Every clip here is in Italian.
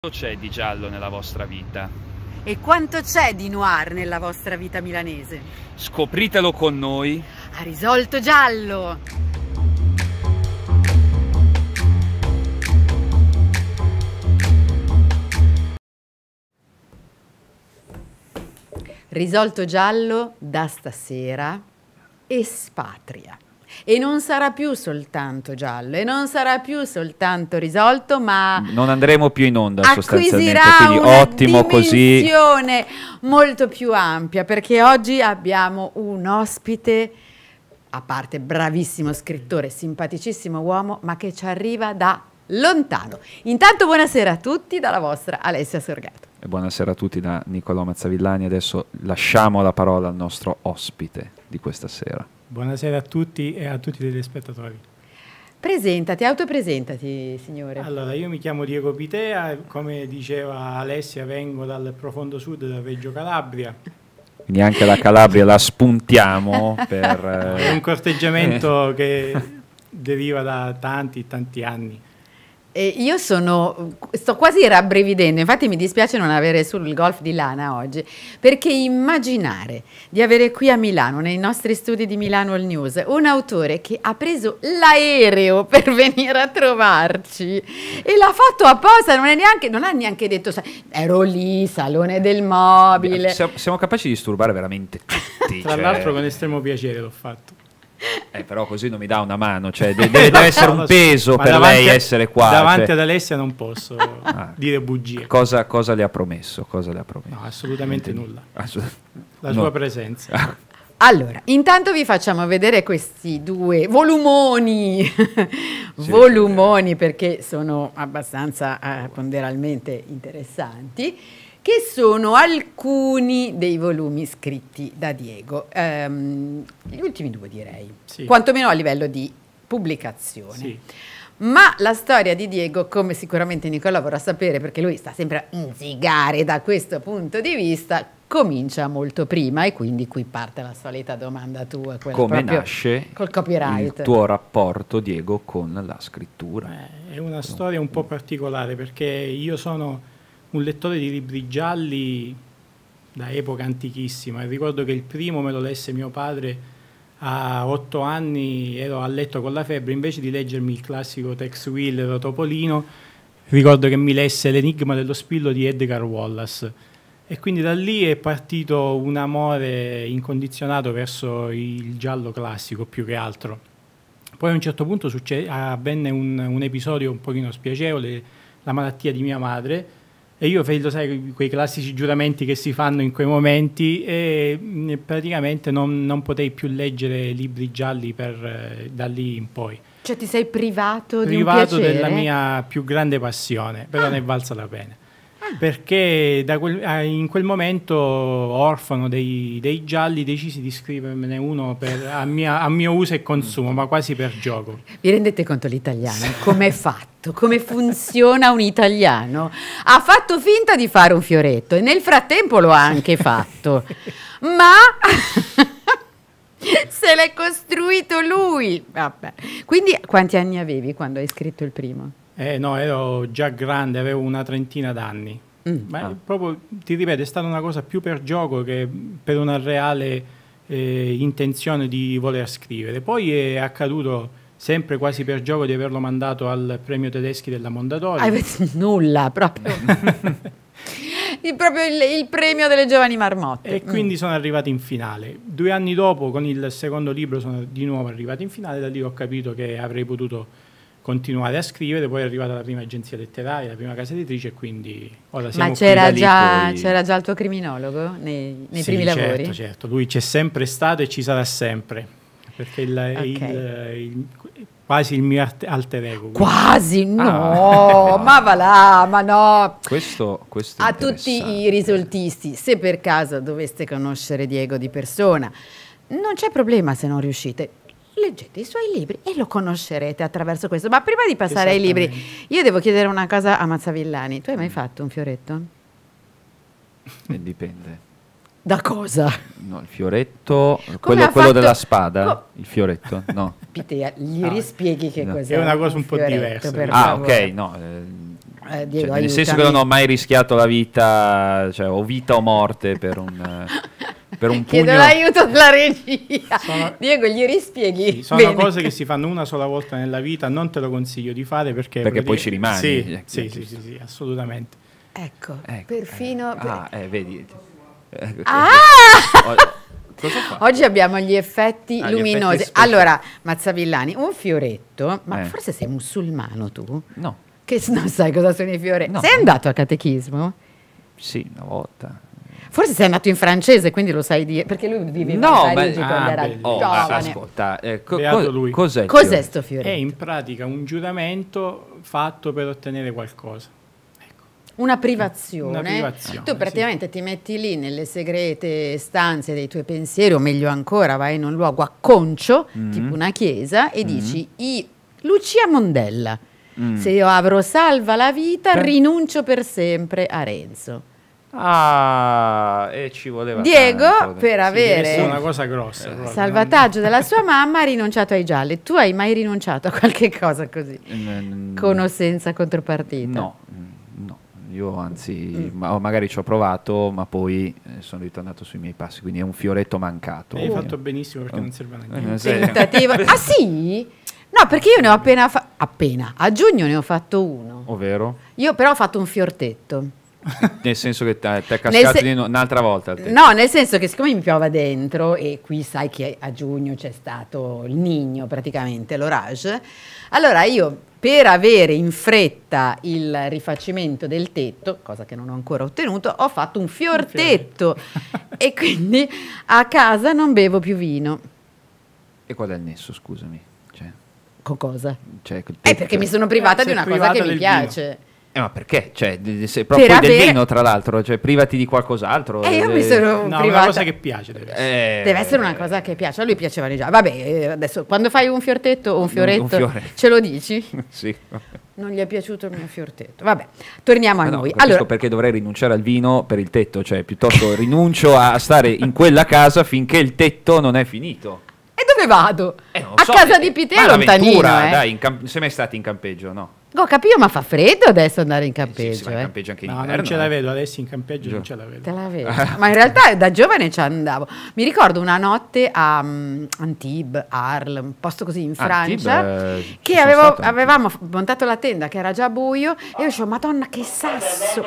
C'è di giallo nella vostra vita? E quanto c'è di noir nella vostra vita milanese? Scopritelo con noi A Risolto Giallo! Risolto Giallo da stasera espatria. E non sarà più soltanto giallo, e non sarà più soltanto risolto, ma non andremo più in onda sostanzialmente, acquisirà quindi una ottimo così. dimensione molto più ampia, perché oggi abbiamo un ospite, a parte bravissimo scrittore, simpaticissimo uomo, ma che ci arriva da lontano. Intanto buonasera a tutti dalla vostra Alessia Sorgato. E buonasera a tutti da Niccolò Mazzavillani. Adesso lasciamo la parola al nostro ospite di questa sera. Buonasera a tutti e a tutti i telespettatori. Presentati, autopresentati, signore. Allora, io mi chiamo Diego Pitea, come diceva Alessia vengo dal profondo sud, da Reggio Calabria. Quindi anche la Calabria la spuntiamo per... È un corteggiamento che deriva da tanti anni. E io sto quasi rabbrividendo, infatti mi dispiace non avere solo il golf di Lana oggi, perché immaginare di avere qui a Milano, nei nostri studi di Milano All News, un autore che ha preso l'aereo per venire a trovarci e l'ha fatto apposta, non ha neanche detto, ero lì, salone del mobile. Siamo capaci di disturbare veramente tutti. Tra l'altro con estremo piacere l'ho fatto. Però così non mi dà una mano, cioè deve essere un peso per lei essere qua. Davanti cioè. ad Alessia non posso dire bugie. Cosa le ha promesso? Cosa le ha promesso? No, assolutamente nulla. La No. sua presenza. Allora, intanto vi facciamo vedere questi due volumoni, perché sono abbastanza ponderalmente interessanti, che sono alcuni dei volumi scritti da Diego, gli ultimi due direi, Sì. quantomeno a livello di pubblicazione. Sì. Ma la storia di Diego, come sicuramente Niccolò vorrà sapere, perché lui sta sempre a inzigare da questo punto di vista, comincia molto prima, e quindi qui parte la solita domanda tua. Come nasce col copyright. il tuo rapporto, Diego, con la scrittura? È una storia un po' particolare, perché io sono un lettore di libri gialli da epoca antichissima, e ricordo che il primo me lo lesse mio padre a 8 anni, ero a letto con la febbre, invece di leggermi il classico Tex Willer o Topolino, ricordo che mi lesse L'enigma dello spillo di Edgar Wallace, e quindi da lì è partito un amore incondizionato verso il giallo classico più che altro. Poi a un certo punto avvenne un episodio un pochino spiacevole, la malattia di mia madre, e io feci, sai, quei classici giuramenti che si fanno in quei momenti, e praticamente non potei più leggere libri gialli da lì in poi. Cioè ti sei privato di un Privato piacere? della mia più grande passione, però ne è valsa la pena. Perché in quel momento, orfano dei gialli, decisi di scrivermene uno a mio uso e consumo, ma quasi per gioco. Vi rendete conto l'italiano? Come è fatto? Come funziona un italiano? Ha fatto finta di fare un fioretto e nel frattempo lo ha anche fatto. Ma se l'è costruito lui. Vabbè. Quindi quanti anni avevi quando hai scritto il primo? No, ero già grande, avevo una trentina d'anni. Ma proprio, ti ripeto, è stata una cosa più per gioco che per una reale intenzione di voler scrivere. Poi è accaduto sempre quasi per gioco di averlo mandato al premio Tedeschi della Mondadori. Nulla, proprio. il premio delle giovani marmotte. E quindi sono arrivati in finale. 2 anni dopo, con il secondo libro, sono di nuovo arrivati in finale. Da lì ho capito che avrei potuto continuare a scrivere. Poi è arrivata la prima agenzia letteraria, la prima casa editrice, e quindi ora siamo Ma c'era qui. già il tuo criminologo nei primi lavori? Certo, lui c'è sempre stato e ci sarà sempre, perché quasi il mio alter ego. Quasi, no, ma va là, ma no. Questo è a tutti i risoltisti, se per caso doveste conoscere Diego di persona, non c'è problema se non riuscite. Leggete i suoi libri e lo conoscerete attraverso questo. Ma prima di passare ai libri, io devo chiedere una cosa a Mazzavillani. Tu hai mai fatto un fioretto? Dipende. Da cosa? No, il fioretto, Come quello, ha quello fatto- della spada, co- il fioretto, no. Pitea, gli rispieghi che no. cos'è? È una cosa un po' fioretto, diversa. per Ah, favore. ok, no. Diego, Nel senso che aiutami. non ho mai rischiato la vita, cioè o vita o morte per un Chiedo pugno. l'aiuto della regia. Sono- Diego, gli rispieghi? Sì, sono Bene. cose che si fanno una sola volta nella vita, non te lo consiglio di fare perché Poi ci rimani. Sì, sì, assolutamente. Ecco, Ecco, perfino... vedi. Ah! Cosa fa? Oggi abbiamo gli effetti Ah, gli luminosi. effetti speciali. Allora, Mazzavillani, un fioretto, ma Eh. forse sei musulmano tu? No, Che non sai cosa sono i fioretti? No. Sei andato a catechismo? sì, una volta. Forse sei andato in francese, quindi lo sai dire, perché lui viveva No, a Parigi ma- quando ah, era bellissimo. Oh, giovane. ascolta, Beato lui. cos'è il Cos'è fioretto? sto È fioretto? in pratica un giuramento fatto per ottenere qualcosa. Una privazione. Una privazione, Tu praticamente ti metti lì nelle segrete stanze dei tuoi pensieri, o meglio ancora, vai in un luogo acconcio, tipo una chiesa, e dici: Lucia Mondella, se io avrò salva la vita, rinuncio per sempre a Renzo. Ah, e ci voleva Diego, tanto. per Deve avere essere una cosa grossa. proprio. salvataggio della sua mamma, ha rinunciato ai gialli. Tu hai mai rinunciato a qualche cosa così? Con o senza contropartita? No, no, io anzi, magari ci ho provato, ma poi sono ritornato sui miei passi, quindi è un fioretto mancato. Hai fatto benissimo perché non serve a niente. Non Tentativo. Ah sì? No, perché io ne ho appena, a giugno ne ho fatto uno. Ovvero? Io però ho fatto un fiortetto. Nel senso che ti è Nel cascato se- di un'altra volta. il tetto. No, nel senso che siccome mi piova dentro, e qui sai che a giugno c'è stato il Niño praticamente, l'orage, allora io per avere in fretta il rifacimento del tetto, cosa che non ho ancora ottenuto, ho fatto un fiortetto e quindi a casa non bevo più vino. E qual è il nesso, scusami? Con cosa? Cioè, quel Perché tetto- mi sono privata sei di una cosa privata che mi del piace. ma perché? Cioè, se proprio Per poi del avere- vino, tra l'altro, cioè privati di qualcos'altro. E io mi sono No, una privata. cosa che piace deve essere. Deve essere una cosa che piace. A lui piacevano già. Vabbè, adesso quando fai un fiortetto o un fioretto, fiore. ce lo dici? Sì. Non gli è piaciuto il mio fiortetto. Vabbè, torniamo a No, noi. capisco Allora, perché dovrei rinunciare al vino per il tetto, cioè piuttosto rinuncio a stare in quella casa finché il tetto non è finito. e dove vado? Non A so, casa di Pitea ma è lontanino, l'avventura, eh. dai, sei mai stati in campeggio, no? Ho capito, ma fa freddo adesso andare in Sì, campeggio, si va in campeggio anche in No, inverno. non ce la vedo adesso in campeggio, non ce la vedo. Te la vedo. Ma in realtà da giovane ci andavo. Mi ricordo una notte a Antibes, Arles, un posto così in Antibes, Francia, ci che sono stato anche. avevamo montato la tenda che era già buio e io dicevo, Madonna, che sasso!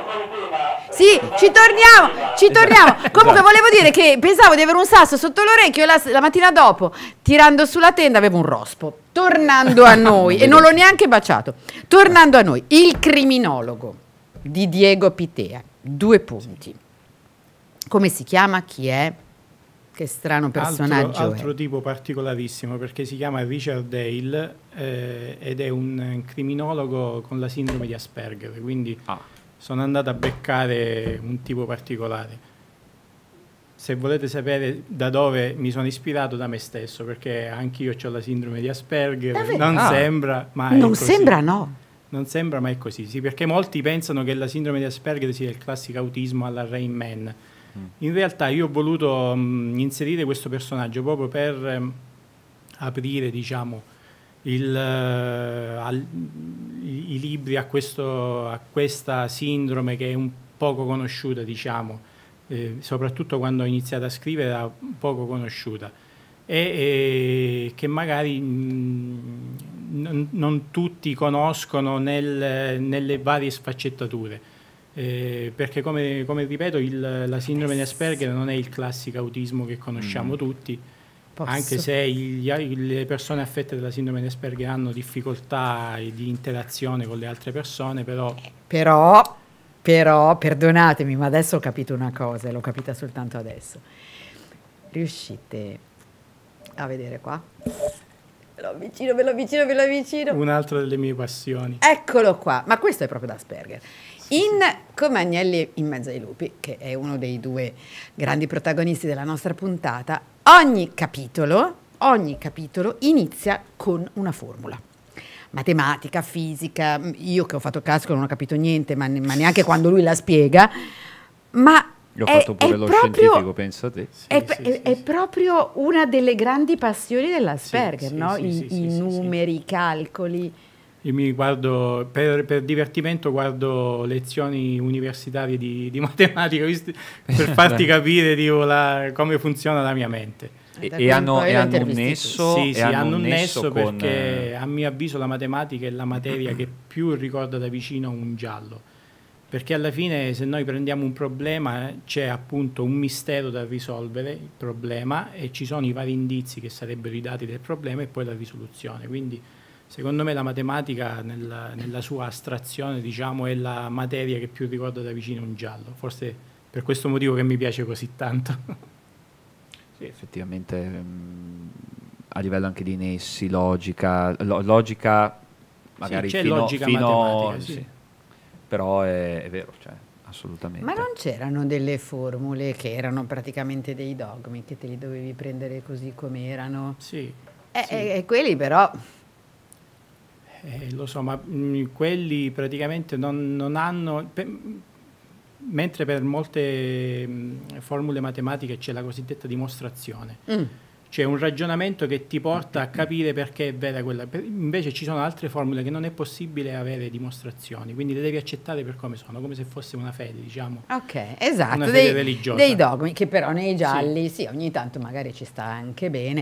Sì, ci torniamo. Comunque volevo dire che pensavo di avere un sasso sotto l'orecchio e la mattina dopo, tirando sulla tenda, avevo un rospo. Tornando a noi, e non l'ho neanche baciato, tornando a noi, il criminologo di Diego Pitea, 2 punti. Come si chiama? Chi è? Che strano personaggio altro è. tipo particolarissimo perché si chiama Richard Dale ed è un criminologo con la sindrome di Asperger, quindi sono andato a beccare un tipo particolare. Se volete sapere da dove mi sono ispirato, da me stesso, perché anch'io ho la sindrome di Asperger. Davvero? Non Ah. sembra, ma è Non così. sembra, no. Non sembra, ma è così. Sì, perché molti pensano che la sindrome di Asperger sia il classico autismo alla Rain Man. In realtà io ho voluto inserire questo personaggio proprio per aprire, diciamo, i libri a questa sindrome che è un poco conosciuta, diciamo. Soprattutto quando ho iniziato a scrivere era poco conosciuta e che magari non tutti conoscono nelle varie sfaccettature, perché come ripeto la sindrome di Asperger non è il classico autismo che conosciamo tutti, anche se le persone affette dalla sindrome di Asperger hanno difficoltà di interazione con le altre persone, Però, perdonatemi, ma adesso ho capito una cosa, e l'ho capita soltanto adesso. Riuscite a vedere qua? Ve lo avvicino. un'altra delle mie passioni. Eccolo qua, ma questo è proprio da Asperger. Come Agnelli in mezzo ai lupi, che è uno dei 2 grandi protagonisti della nostra puntata, ogni capitolo inizia con una formula. Matematica, fisica, io che ho fatto classico non ho capito niente, ma neanche quando lui la spiega, ma Io ho fatto pure lo scientifico, pensa a te. È proprio una delle grandi passioni dell'Asperger, no? I numeri, i calcoli. Io mi guardo, per divertimento guardo lezioni universitarie di matematica, per farti capire come funziona la mia mente. E hanno un nesso? Sì, hanno un nesso perché a mio avviso la matematica è la materia che più ricorda da vicino un giallo. Perché alla fine se noi prendiamo un problema c'è appunto un mistero da risolvere, il problema, e ci sono i vari indizi che sarebbero i dati del problema e poi la risoluzione. Quindi secondo me la matematica nella sua astrazione, diciamo, è la materia che più ricorda da vicino un giallo. Forse per questo motivo che mi piace così tanto. Sì, effettivamente a livello anche di nessi, logica magari c'è logica matematica, sì. Però è vero, cioè, assolutamente. Ma non c'erano delle formule che erano praticamente dei dogmi, che te li dovevi prendere così come erano? Sì. E quelli però... lo so, ma quelli praticamente non hanno... mentre per molte formule matematiche c'è la cosiddetta dimostrazione. C'è un ragionamento che ti porta a capire perché è vera quella. Invece ci sono altre formule che non è possibile avere dimostrazioni, quindi le devi accettare per come sono, come se fosse una fede, diciamo. Ok, esatto, una fede religiosa. Dei dogmi, che però nei gialli, sì, ogni tanto magari ci sta anche bene.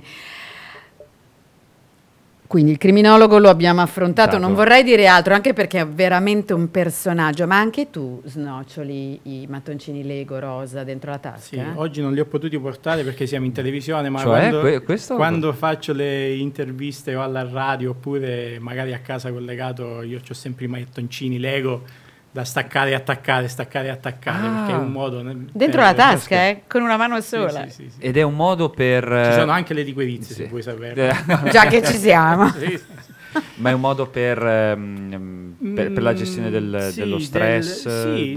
Quindi il criminologo lo abbiamo affrontato, non vorrei dire altro, anche perché è veramente un personaggio, ma anche tu snoccioli i mattoncini Lego rosa dentro la tasca? Sì, oggi non li ho potuti portare perché siamo in televisione, ma quando faccio le interviste o alla radio oppure magari a casa collegato, io ho sempre i mattoncini Lego da staccare e attaccare, perché è un modo... Dentro la tasca, con una mano sola. Sì. Ed è un modo per... Ci sono anche le liquirizze, se vuoi sapere. Già che ci siamo. Sì. Ma è un modo per la gestione dello stress?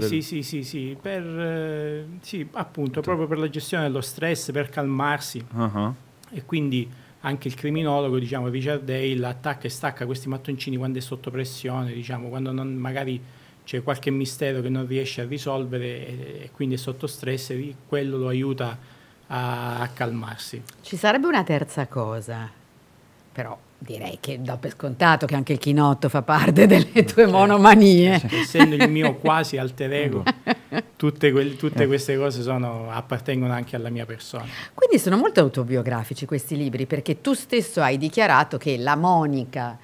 Appunto, proprio per la gestione dello stress, per calmarsi. E quindi anche il criminologo, diciamo, Richard Hale, attacca e stacca questi mattoncini quando è sotto pressione, diciamo, quando magari c'è qualche mistero che non riesce a risolvere e quindi è sotto stress, e quello lo aiuta a calmarsi. Ci sarebbe una terza cosa, però direi che do per scontato che anche il chinotto fa parte delle tue monomanie. Essendo il mio quasi alter ego, tutte queste cose appartengono anche alla mia persona. Quindi sono molto autobiografici questi libri, perché tu stesso hai dichiarato che la Monica,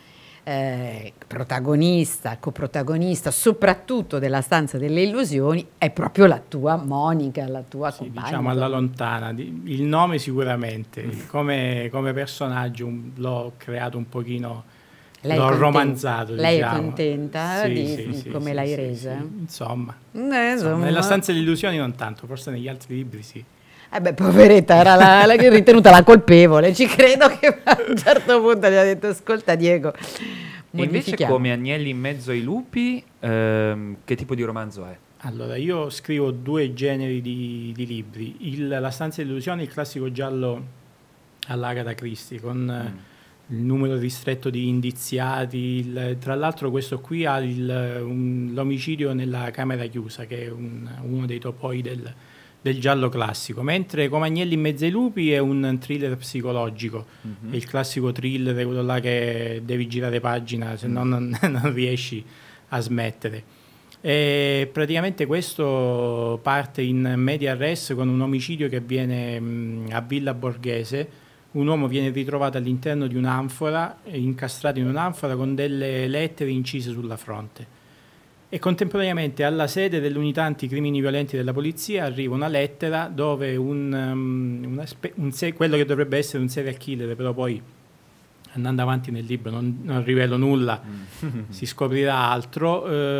protagonista, coprotagonista, soprattutto della Stanza delle Illusioni, è proprio la tua Monica, la tua compagna. Diciamo alla lontana, il nome sicuramente, come personaggio l'ho creato un pochino, l'ho romanzato. Lei diciamo. È contenta di come l'hai resa? Insomma, nella Stanza delle Illusioni non tanto, forse negli altri libri sì. Poveretta, era la ritenuta la colpevole. Ci credo che a un certo punto gli ha detto: ascolta Diego, e invece come Agnelli in mezzo ai lupi, che tipo di romanzo è? Allora, io scrivo due generi di libri. La Stanza delle Illusioni, il classico giallo all'Agatha Christie, con il numero ristretto di indiziati. Tra l'altro questo qui ha l'omicidio nella camera chiusa, che è uno dei topoi del giallo classico, mentre Come Agnelli in mezzo ai lupi è un thriller psicologico, è il classico thriller, quello là che devi girare pagina, se no non riesci a smettere. E praticamente questo parte in media res con un omicidio che avviene a Villa Borghese. Un uomo viene ritrovato all'interno di un'anfora, incastrato in un'anfora con delle lettere incise sulla fronte. E contemporaneamente alla sede dell'unità anticrimini violenti della polizia arriva una lettera dove quello che dovrebbe essere un serial killer, però poi andando avanti nel libro non rivelo nulla, si scoprirà altro,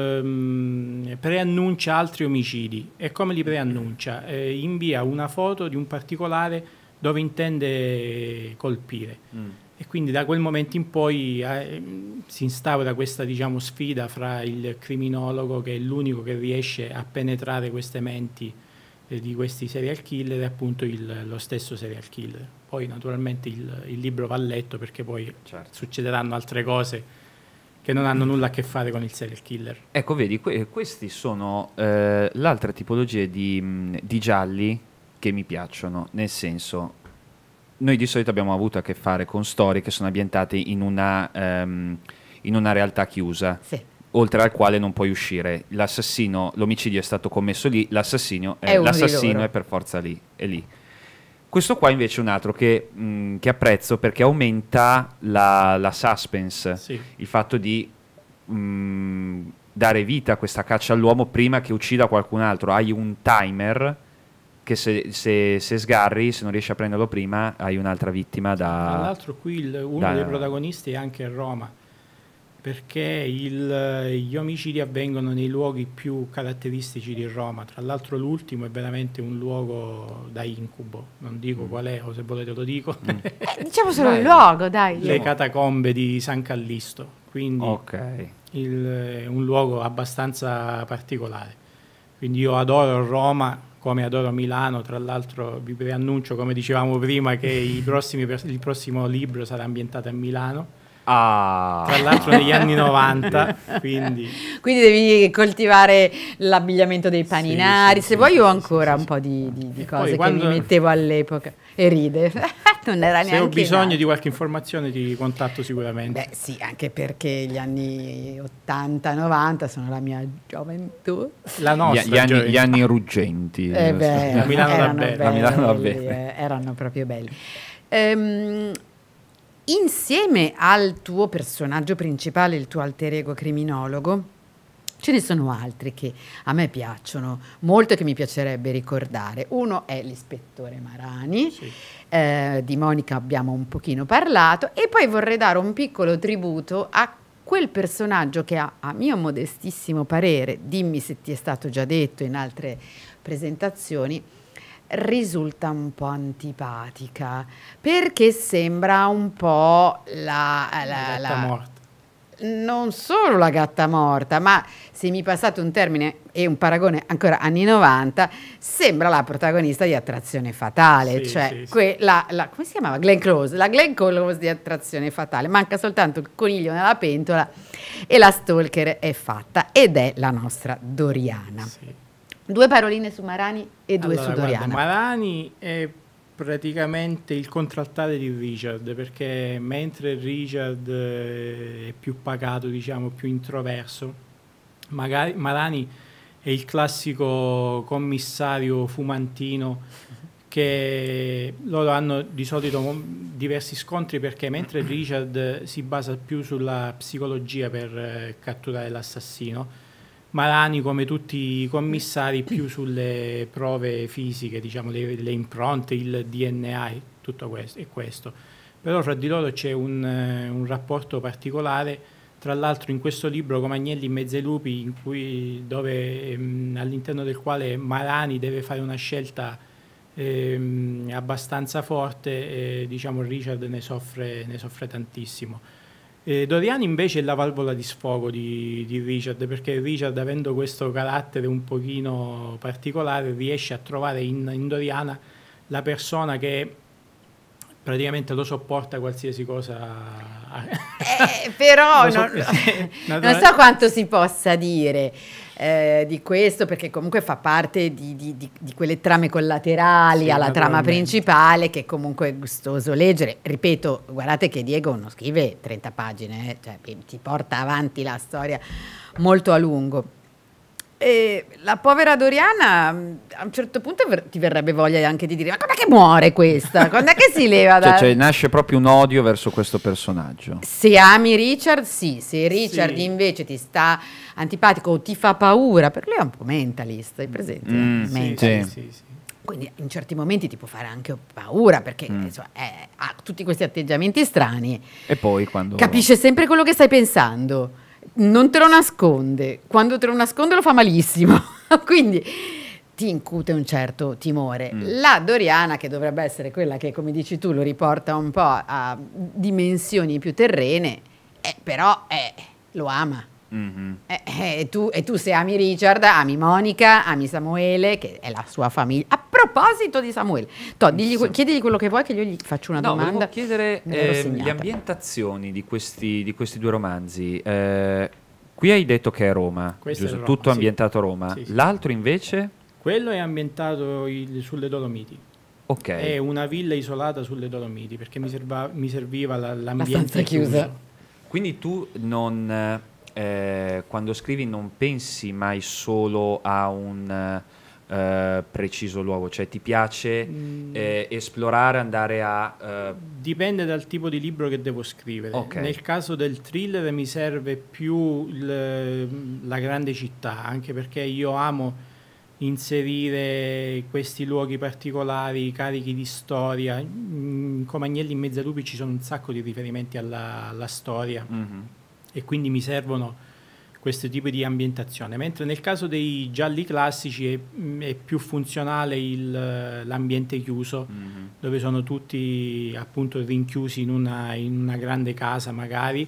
preannuncia altri omicidi. E come li preannuncia? Invia una foto di un particolare dove intende colpire. E quindi da quel momento in poi si instaura questa, diciamo, sfida fra il criminologo, che è l'unico che riesce a penetrare queste menti di questi serial killer, e appunto lo stesso serial killer. Poi naturalmente il libro va letto, perché poi succederanno altre cose che non hanno nulla a che fare con il serial killer. Ecco, vedi, questi sono l'altra tipologia di gialli che mi piacciono, nel senso, noi di solito abbiamo avuto a che fare con storie che sono ambientate in una realtà chiusa, Sì. oltre al quale non puoi uscire. L'assassino, l'omicidio è stato commesso lì, l'assassino È uno di l'assassino loro. è per forza lì, è lì. Questo qua invece è un altro che apprezzo perché aumenta la suspense, Sì. il fatto di dare vita a questa caccia all'uomo prima che uccida qualcun altro. Hai un timer che se sgarri, se non riesci a prenderlo prima, hai un'altra vittima Tra da... l'altro qui uno dei protagonisti è anche Roma, perché gli omicidi avvengono nei luoghi più caratteristici di Roma. Tra l'altro l'ultimo è veramente un luogo da incubo, non dico qual è, o se volete lo dico. Diciamo solo il luogo, dai. Le catacombe di San Callisto, quindi Ok. un luogo abbastanza particolare. Quindi io adoro Roma come adoro Milano. Tra l'altro vi preannuncio, come dicevamo prima, che il prossimo libro sarà ambientato a Milano, tra l'altro negli anni 90, quindi devi coltivare l'abbigliamento dei paninari. sì, Se sì, vuoi, io ho sì, ancora sì, un po' di E cose poi che quando- mi mettevo all'epoca. E ride. Non era se neanche ho bisogno nato. di qualche informazione ti contatto sicuramente. Beh, sì, anche perché gli anni 80-90 sono la mia gioventù. La nostra Gli anni ruggenti. Beh, Milano da erano bene. A Milano va belli, bene. erano proprio belli. Insieme al tuo personaggio principale, il tuo alter ego criminologo, ce ne sono altri che a me piacciono molto e che mi piacerebbe ricordare. Uno è l'ispettore Marani, Sì. di Monica abbiamo un pochino parlato, e poi vorrei dare un piccolo tributo a quel personaggio che a mio modestissimo parere, dimmi se ti è stato già detto in altre presentazioni, risulta un po' antipatica, perché sembra un po' La gatta morta. non solo la gatta morta, ma se mi passate un termine e un paragone ancora anni 90, sembra la protagonista di Attrazione Fatale, Sì, cioè sì, sì. come si chiamava? Glenn Close, la Glenn Close di Attrazione Fatale. Manca soltanto il coniglio nella pentola e la stalker è fatta, ed è la nostra Doriana. Sì. Due paroline su Marani e due Allora, su guarda, Doriana. Marani è praticamente il contraltare di Richard, perché mentre Richard è più pacato, diciamo, più introverso, Marani è il classico commissario fumantino, che loro hanno di solito diversi scontri, perché mentre Richard si basa più sulla psicologia per catturare l'assassino, Marani, come tutti i commissari, più sulle prove fisiche, diciamo, le impronte, il DNA e tutto questo. Però fra di loro c'è un rapporto particolare. Tra l'altro in questo libro, Come Agnelli in mezzo ai lupi, all'interno del quale Marani deve fare una scelta abbastanza forte, diciamo, Richard ne soffre tantissimo. Doriana invece è la valvola di sfogo di Richard, perché Richard, avendo questo carattere un pochino particolare, riesce a trovare in Doriana la persona che praticamente lo sopporta qualsiasi cosa. Però Lo so- non so quanto si possa dire di questo, perché comunque fa parte di quelle trame collaterali Sì, alla trama naturalmente. principale, che comunque è gustoso leggere. Ripeto, guardate che Diego non scrive 30 pagine, cioè ti porta avanti la storia molto a lungo. E la povera Doriana, a un certo punto ti verrebbe voglia anche di dire: ma quando è che muore questa? Quando è che si leva da... Cioè, nasce proprio un odio verso questo personaggio. Se ami Richard, sì. Se Richard Sì. invece ti sta antipatico o ti fa paura, perché lui è un po' mentalist, hai presente? Mm, Mentalist. sì. Sì. Quindi in certi momenti ti può fare anche paura, perché insomma, ha tutti questi atteggiamenti strani. E poi quando... Capisce sempre quello che stai pensando, non te lo nasconde, quando te lo nasconde lo fa malissimo, quindi ti incute un certo timore. La Doriana, che dovrebbe essere quella che, come dici tu, lo riporta un po' a dimensioni più terrene, però lo ama. Mhm. E tu se ami Richard, ami Monica, ami Samuele, che è la sua famiglia. A proposito di Samuele, chiedigli quello che vuoi, che io gli faccio una domanda. Volevo chiedere le ambientazioni di questi due romanzi. Qui hai detto che è Roma, giusto? Roma, Tutto ambientato a Roma. Sì, sì. L'altro invece? Quello è ambientato sulle Dolomiti. Ok. È una villa isolata sulle Dolomiti, perché mi serviva l'ambiente chiusa. Quindi tu non, quando scrivi non pensi mai solo a un preciso luogo, cioè ti piace esplorare, andare a... Dipende dal tipo di libro che devo scrivere. Okay. Nel caso del thriller mi serve più la grande città, anche perché io amo inserire questi luoghi particolari, carichi di storia. Come Agnelli in Mezzalupi ci sono un sacco di riferimenti alla storia, e quindi mi servono questo tipo di ambientazione, mentre nel caso dei gialli classici è più funzionale l'ambiente chiuso, dove sono tutti appunto rinchiusi in una grande casa magari,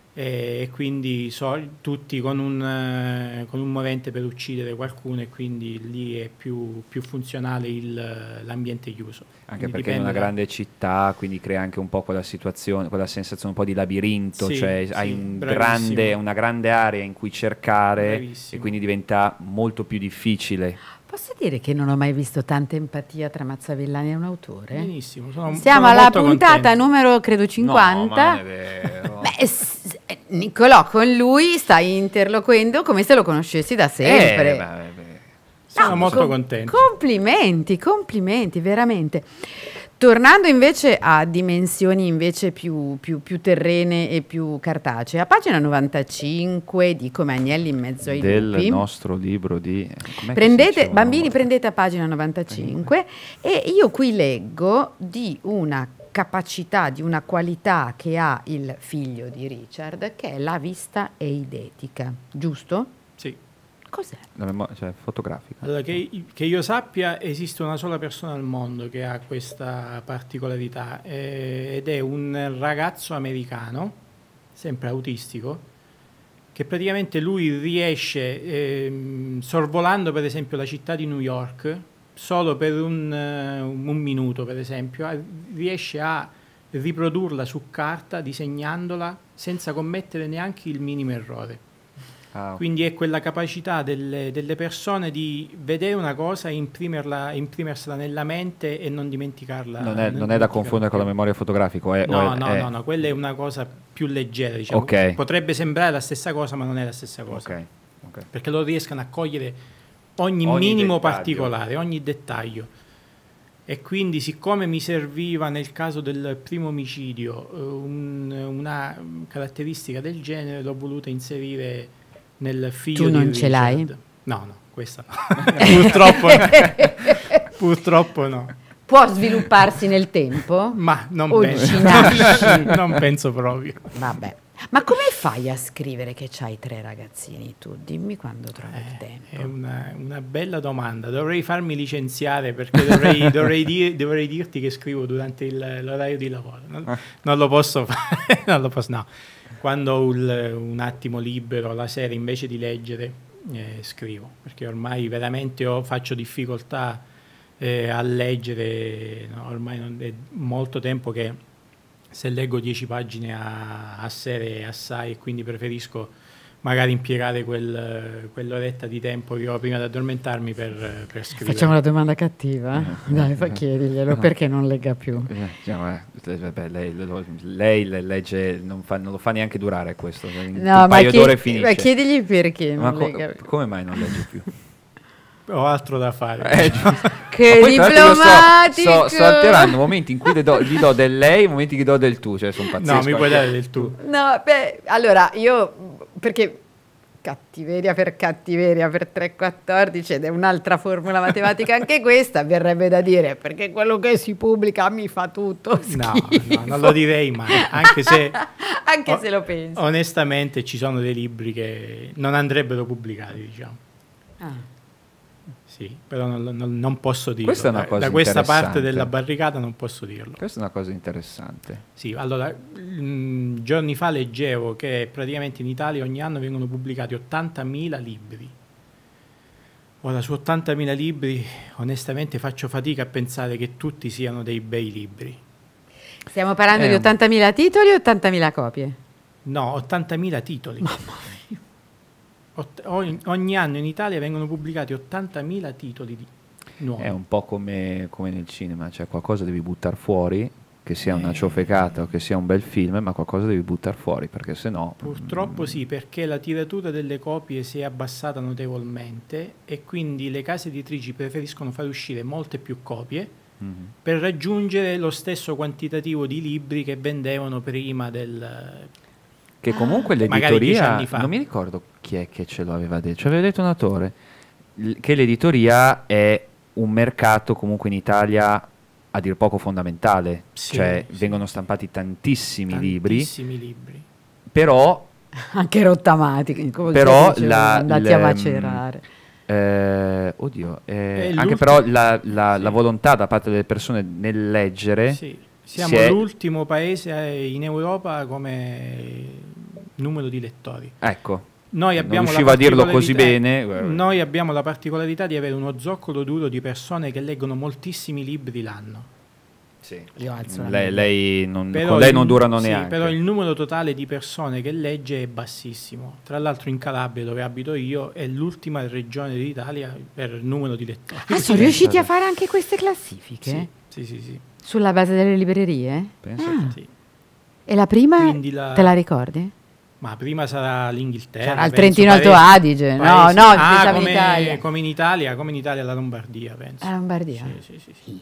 e quindi tutti con un movente per uccidere qualcuno, e quindi lì è più funzionale l'ambiente chiuso. Anche Quindi perché è una grande città, quindi crea anche un po' quella situazione, quella sensazione un po' di labirinto, sì, cioè sì, hai bravissimo. una grande area in cui cercare, Bravissimo. e quindi diventa molto più difficile. Posso dire che non ho mai visto tanta empatia tra Mazzavillani e un autore? Benissimo. Siamo sono alla molto puntata contento. numero, credo, 50. No, ma non è vero. Beh, Niccolò, con lui stai interloquendo come se lo conoscessi da sempre. Sono molto contento. Complimenti, veramente. Tornando invece a dimensioni invece più terrene e più cartacee, a pagina 95 di Come Agnelli in mezzo ai lupi, del nostro libro di... bambini, prendete a pagina 95, e io qui leggo di una capacità, di una qualità che ha il figlio di Richard, che è la vista eidetica, giusto? Sì. Cos'è? Cioè fotografica. Allora, che io sappia, esiste una sola persona al mondo che ha questa particolarità, ed è un ragazzo americano, sempre autistico, che praticamente lui riesce, sorvolando per esempio la città di New York, solo per un minuto per esempio, riesce a riprodurla su carta disegnandola senza commettere neanche il minimo errore. Quindi è quella capacità delle persone di vedere una cosa e imprimersela nella mente e non dimenticarla. Non è da confondere con la memoria fotografica. No, quella è una cosa più leggera, diciamo. Okay. Potrebbe sembrare la stessa cosa, ma non è la stessa cosa. Okay. Perché loro riescono a cogliere ogni minimo particolare, ogni dettaglio. E quindi, siccome mi serviva nel caso del primo omicidio una caratteristica del genere, l'ho voluta inserire nel figlio di Richard. Tu non ce l'hai? No, questa no. Purtroppo no. Può svilupparsi nel tempo? Ma non O penso. ci nasci? Non penso proprio. Vabbè. Ma come fai a scrivere che c'hai 3 ragazzini tu? Dimmi quando trovi il tempo. È una bella domanda. Dovrei farmi licenziare, perché dovrei dirti che scrivo durante l'orario di lavoro. Non lo posso fare. No. Quando ho un attimo libero la sera, invece di leggere, scrivo, perché ormai veramente faccio difficoltà a leggere, no? Ormai è molto tempo che se leggo 10 pagine a sera è assai, e quindi preferisco magari impiegare quell'oretta di tempo che ho prima di addormentarmi per scrivere. Facciamo la domanda cattiva? Dai, chiediglielo, perché non legga più? Lei legge, non lo fa neanche durare questo. In No, un paio d'ore finisce. Ma chiedigli perché non Ma legga più. come mai non legge più? Ho altro da fare. Che diplomatico! Sto alterando momenti in cui gli do del lei, momenti che do del tu, cioè sono pazzesco. No, mi puoi dare del tu. No, allora io, perché cattiveria per 3,14 ed è un'altra formula matematica anche questa, verrebbe da dire, perché quello che si pubblica mi fa tutto schifo. No, non lo direi mai, anche se lo penso. Onestamente ci sono dei libri che non andrebbero pubblicati, diciamo. Sì, però non posso dirlo. Questa è una cosa da questa parte interessante. della barricata non posso dirlo. Questa è una cosa interessante. Sì, allora, giorni fa leggevo che praticamente in Italia ogni anno vengono pubblicati 80.000 libri. Ora, su 80.000 libri, onestamente faccio fatica a pensare che tutti siano dei bei libri. Stiamo parlando di 80.000 titoli o 80.000 copie? No, 80.000 titoli. Mamma mia. Ogni anno in Italia vengono pubblicati 80.000 titoli nuovi. È un po' come nel cinema, cioè qualcosa devi buttare fuori, che sia una ciofecata o che sia un bel film, ma qualcosa devi buttare fuori, perché sennò... Purtroppo sì, perché la tiratura delle copie si è abbassata notevolmente e quindi le case editrici preferiscono far uscire molte più copie per raggiungere lo stesso quantitativo di libri che vendevano prima del... Che comunque magari 10 l'editoria, anni fa. non mi ricordo chi è che ce lo aveva detto, ci aveva detto un autore, che l'editoria è un mercato comunque in Italia a dir poco fondamentale, Sì, cioè sì. vengono stampati tantissimi libri, Però anche rottamati, come però andati a macerare. Anche però la volontà da parte delle persone nel leggere... Sì. Siamo l'ultimo paese in Europa come numero di lettori. Ecco. Noi abbiamo non riuscivo a dirlo così bene. Noi abbiamo la particolarità di avere uno zoccolo duro di persone che leggono moltissimi libri l'anno. Sì. Io alzo con lei non durano neanche. Però il numero totale di persone che legge è bassissimo. Tra l'altro in Calabria, dove abito io, è l'ultima regione d'Italia per numero di lettori. Sono riusciti a fare anche queste classifiche? Sì. Sulla base delle librerie? Penso sì. E la prima te la ricordi? Ma prima sarà l'Inghilterra. Sarà il Trentino Alto Adige. No, come in Italia la Lombardia, penso. La Lombardia? Sì.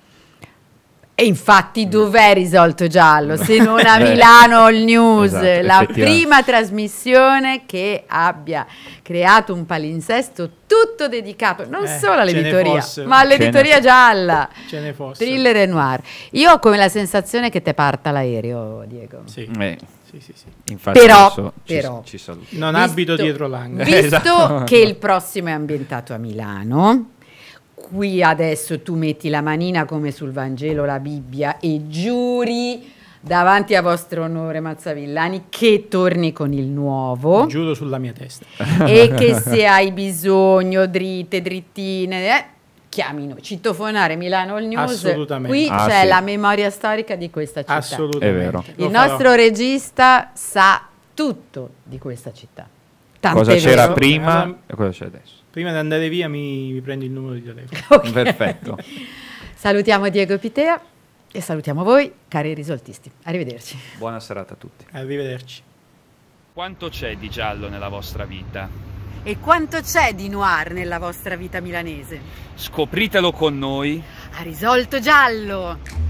E infatti dov'è Risolto Giallo se non a Milano All News, esatto, la prima trasmissione che abbia creato un palinsesto tutto dedicato non solo all'editoria, ma all'editoria gialla, ce ne fosse. Thriller e noir. Io ho come la sensazione che te parta l'aereo, Diego. Sì. Infatti però ci saluti. Non abito dietro l'angolo. Visto che il prossimo è ambientato a Milano, qui adesso tu metti la manina come sul Vangelo, la Bibbia, e giuri davanti a vostro onore Mazzavillani che torni con il nuovo. Giuro sulla mia testa. E che se hai bisogno, drittine, chiamino, citofonare Milano All News. Assolutamente. Qui c'è la memoria storica di questa città. Assolutamente. È vero. Il nostro regista sa tutto di questa città. Cosa c'era prima e cosa c'è adesso. Prima di andare via mi prendi il numero di telefono. Okay. Perfetto. Salutiamo Diego Pitea e salutiamo voi, cari risoltisti. Arrivederci. Buona serata a tutti. Arrivederci. Quanto c'è di giallo nella vostra vita? E quanto c'è di noir nella vostra vita milanese? Scopritelo con noi. A Risolto Giallo!